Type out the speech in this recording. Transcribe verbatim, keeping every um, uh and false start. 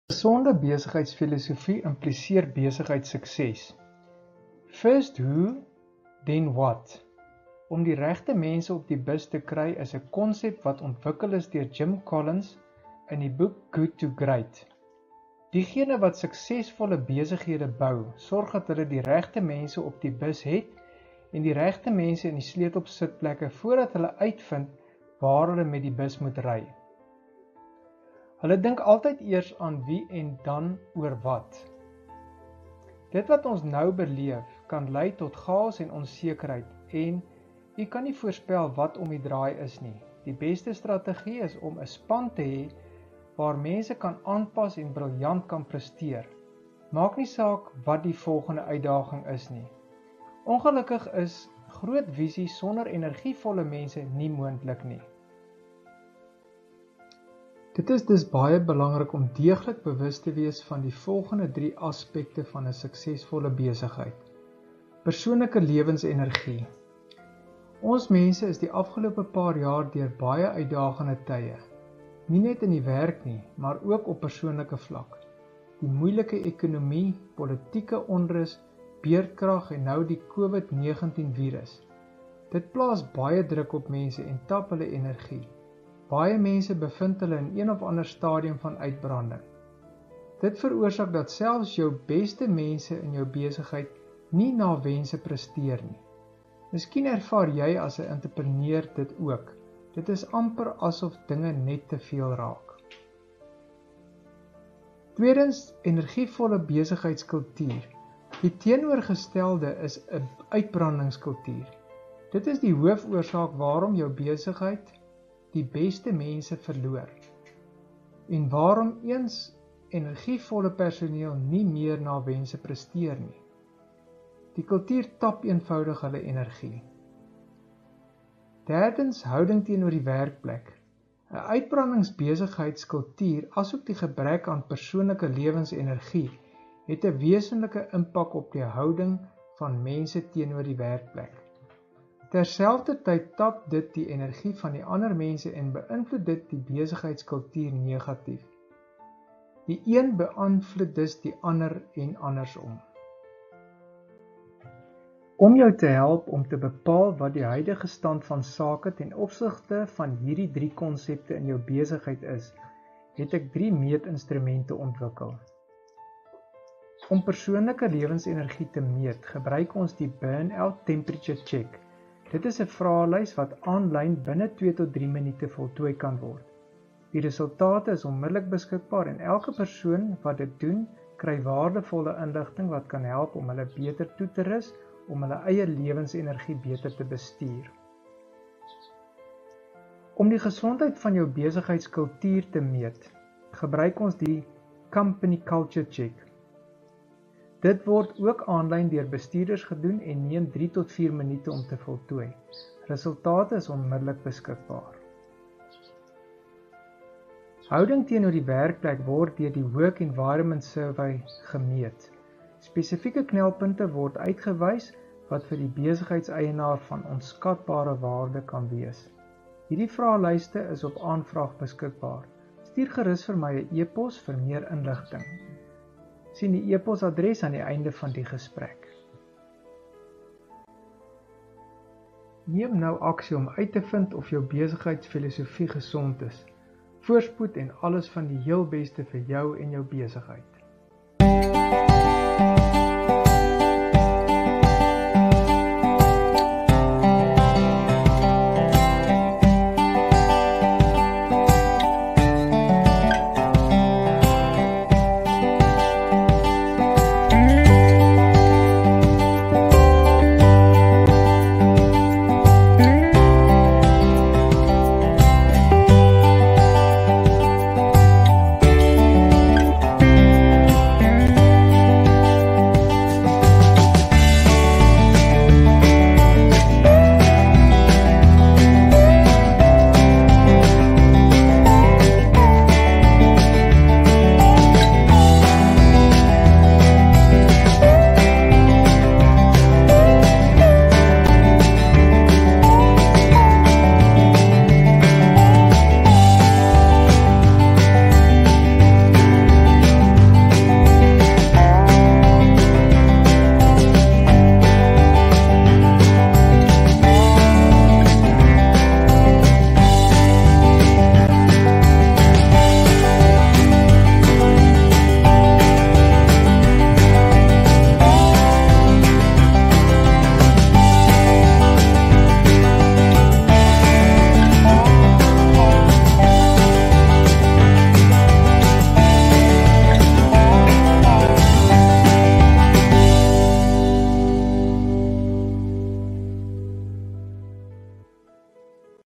Gesonde besigheidsfilosofie impliseer besigheidssukses. First who, then what. Om die regte mense op die bus te kry is 'n konsep wat ontwikkel is deur Jim Collins in die boek Good to Great. Diegene wat suksesvolle besighede bou, sorg dat hulle die regte mense op die bus het en die regte mense in die sleutelsitplekke voordat hulle uitvind waar hulle met die bus moet ry. Hulle dink altyd eers aan wie en dan oor wat. Dit wat ons nou beleef, kan lei tot chaos en onsekerheid en jy kan nie voorspel wat om die draai is nie. Die beste strategie is om 'n span te hê waar mense kan aanpas en briljant kan presteer. Maak nie saak wat die volgende uitdaging is nie. Ongelukkig is groot visie sonder energievolle mense nie moontlik nie. Dit is dus baie belangrik om deeglik bewus te wees van die volgende drie aspekte van 'n suksesvolle besigheid. Persoonlike lewensenergie. Ons mense is die afgelope paar jaar deur baie uitdagende tye. Nie net in die werk nie, maar ook op persoonlike vlak. Die moeilike ekonomie, politieke onrus, beerdkrag en nou die COVID negentien virus. Dit plaas baie druk op mense en tap hulle energie. Baie mense bevind hulle in een of ander stadium van uitbranding. Dit veroorsaak dat selfs jou beste mense in jou besigheid nie na wense presteer nie. Miskien ervaar jy as 'n entrepreneur dit ook. Dit is amper asof dinge net te veel raak. Tweedens, energievolle besigheidskultuur. Die teenoorgestelde is 'n uitbrandingskultuur. Dit is die hoofoorsaak waarom jou besigheid die beste mense verloor. En waarom eens energievolle personeel nie meer na wense presteer nie. Die kultuur tap eenvoudig hulle energie. Derdens, houding teenoor die werkplek. 'n Uitbrandingsbesigheidskultuur, asook die gebrek aan persoonlike lewensenergie, het 'n wesenlike impak op die houding van mense teenoor die werkplek. Terselfdertyd tap dit die energie van die ander mense en beïnvloed dit die besigheidskultuur negatief. Die een beïnvloed dus die ander en andersom. Om jou te help om te bepaal wat die huidige stand van sake ten opsigte van hierdie drie konsepte in jou besigheid is, het ek drie meetinstrumente ontwikkel. Om persoonlike lewensenergie te meet, gebruik ons die Burnout Temperature Check. Dit is 'n vraelys wat aanlyn binne twee tot drie minute voltooi kan word. Die resultate is onmiddellik beskikbaar en elke persoon wat dit doen, kry waardevolle inligting wat kan help om hulle beter toe te rus om hulle eie lewensenergie beter te bestuur. Om die gesondheid van jou besigheidskultuur te meet, gebruik ons die Company Culture Check. Dit word ook aanlyn deur bestuurders gedoen en neem drie tot vier minute om te voltooi. Resultate is onmiddellik beskikbaar. Houding teenoor die werkplek word deur die Work Environment Survey gemeet. Spesifieke knelpunte word uitgewys wat vir die besigheidseienaar van onskatbare waarde kan wees. Hierdie vraelyste is op aanvraag beskikbaar. Stuur gerus vir my 'n e-pos vir meer inligting. Sien die e-posadres aan die einde van die gesprek. Neem nou aksie om uit te vind of jou besigheidsfilosofie gesond is. Voorspoed en alles van die heel beste vir jou en jou besigheid.